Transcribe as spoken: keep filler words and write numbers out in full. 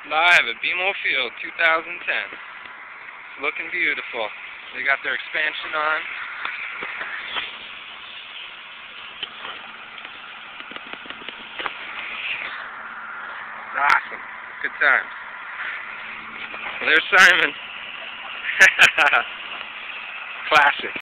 Live at B M O Field, two thousand ten. It's looking beautiful. They got their expansion on. Awesome. Good times. There's Simon. Classic.